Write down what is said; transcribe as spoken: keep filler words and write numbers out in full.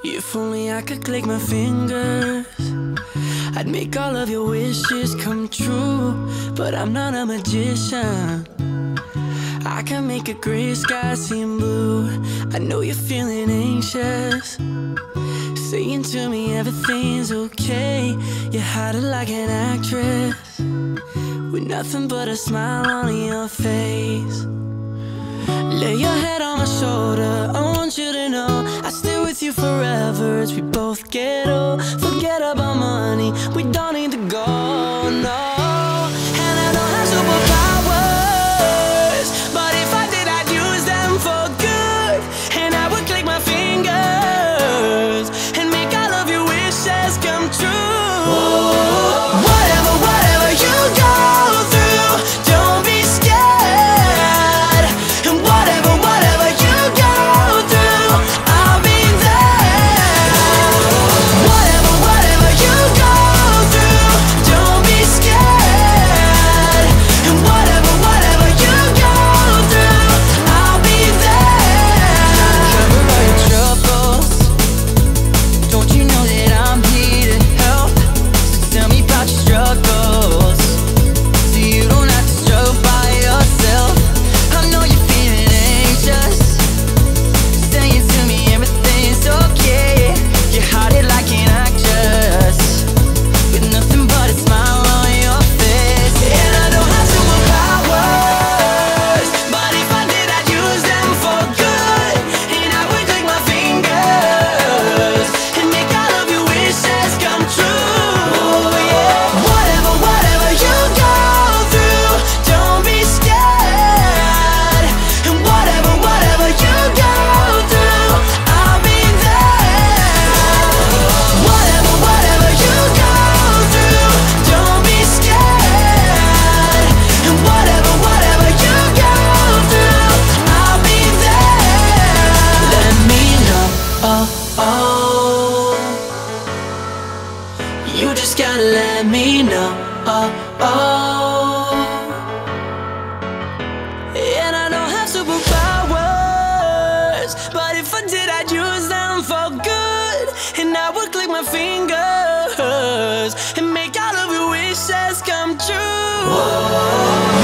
If only I could click my fingers, I'd make all of your wishes come true. But I'm not a magician. I can make a gray sky seem blue. I know you're feeling anxious, saying to me everything's okay. You're hiding like an actress with nothing but a smile on your face. Lay your head on my shoulder, I want you to know I'll stay with you forever as we both get old. Forget about money, we don't need to go, no. And I don't have superpowers, but if I did I'd use them for good. And I would click my fingers and make all of your wishes come true. Whatever, whatever you go through, don't be scared. And whatever, whatever you go through, I'll be there. Whatever, whatever you go through, don't be scared. And whatever, whatever you go through, I'll be there. Cover all your troubles, don't you know that I'm here to help? So tell me about your struggles, so you don't have to struggle by yourself. I know you're feeling anxious, saying to me everything's okay. You're hiding like an actress with nothing but a smile on your face. And I don't have superpowers, but if I did I'd use them for good. And I would click my fingers and make all of your wishes come true, yeah. Whatever, whatever you go through, don't be scared. And whatever, whatever you go through, I'll be there. Whatever, whatever you go through, don't be scared. And whatever, whatever you go through, I'll be there. Let me know, oh, oh. You just gotta let me know, oh, oh. And I don't have superpowers, but if I did I'd use them for good. And I would click my fingers and make all of your wishes come true. Whoa.